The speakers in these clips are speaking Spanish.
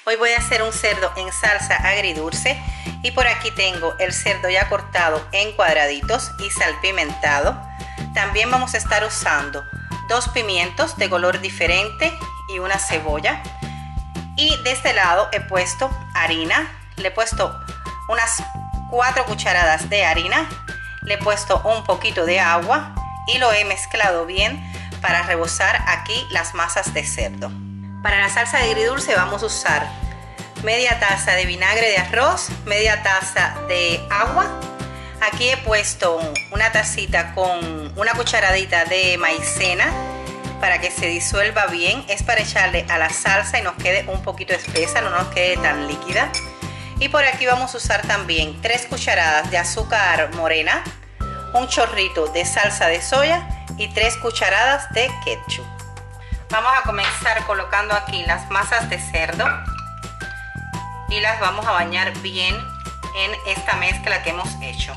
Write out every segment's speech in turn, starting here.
Hoy voy a hacer un cerdo en salsa agridulce y por aquí tengo el cerdo ya cortado en cuadraditos y salpimentado. También vamos a estar usando 2 pimientos de color diferente y una cebolla. Y de este lado he puesto harina, le he puesto unas 4 cucharadas de harina, le he puesto un poquito de agua y lo he mezclado bien para rebozar aquí las masas de cerdo. Para la salsa de agridulce vamos a usar media taza de vinagre de arroz, media taza de agua. Aquí he puesto una tacita con una cucharadita de maicena para que se disuelva bien. Es para echarle a la salsa y nos quede un poquito espesa, no nos quede tan líquida. Y por aquí vamos a usar también 3 cucharadas de azúcar morena, un chorrito de salsa de soya y 3 cucharadas de ketchup. Vamos a comenzar colocando aquí las masas de cerdo y las vamos a bañar bien en esta mezcla que hemos hecho.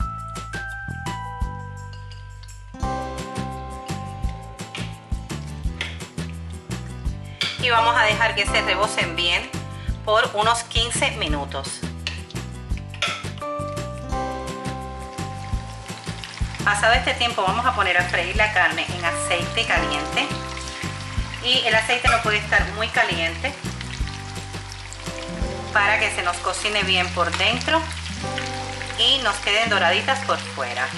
Y vamos a dejar que se rebosen bien por unos 15 minutos. Pasado este tiempo vamos a poner a freír la carne en aceite caliente. Y el aceite no puede estar muy caliente para que se nos cocine bien por dentro y nos queden doraditas por fuera.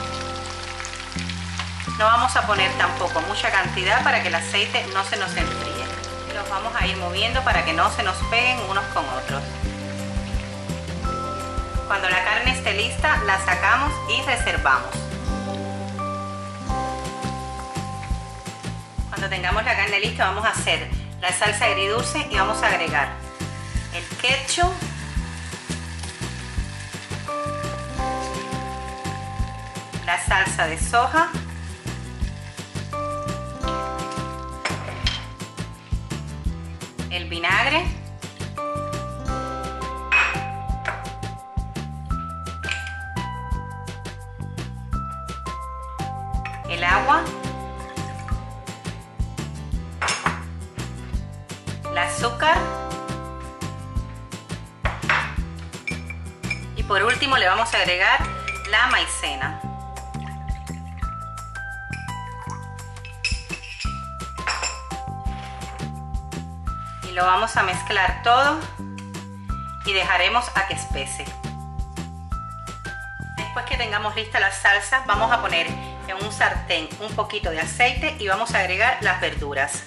No vamos a poner tampoco mucha cantidad para que el aceite no se nos enfríe. Los vamos a ir moviendo para que no se nos peguen unos con otros. Cuando la carne esté lista, la sacamos y reservamos. Cuando tengamos la carne lista vamos a hacer la salsa agridulce y vamos a agregar el ketchup, la salsa de soja, el vinagre, el agua, el azúcar y por último le vamos a agregar la maicena. Y lo vamos a mezclar todo y dejaremos a que espese. Después que tengamos lista la salsa, vamos a poner en un sartén un poquito de aceite y vamos a agregar las verduras.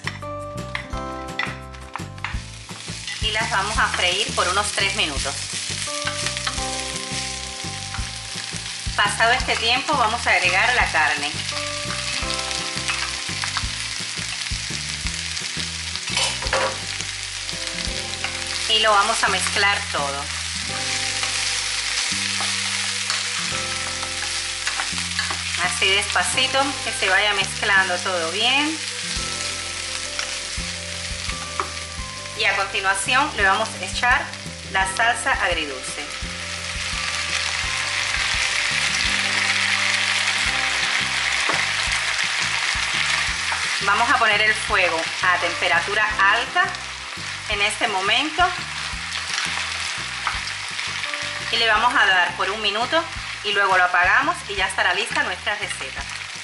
Y las vamos a freír por unos 3 minutos. Pasado este tiempo vamos a agregar la carne. Y lo vamos a mezclar todo. Así despacito, que se vaya mezclando todo bien. Y a continuación le vamos a echar la salsa agridulce. Vamos a poner el fuego a temperatura alta en este momento y le vamos a dar por 1 minuto y luego lo apagamos y ya estará lista nuestra receta.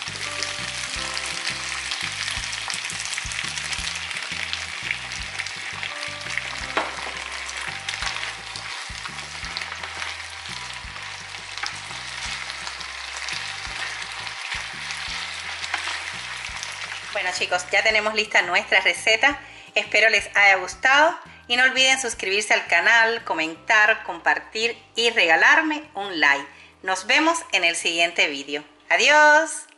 Bueno chicos, ya tenemos lista nuestra receta. Espero les haya gustado y no olviden suscribirse al canal, comentar, compartir y regalarme un like. Nos vemos en el siguiente vídeo. ¡Adiós!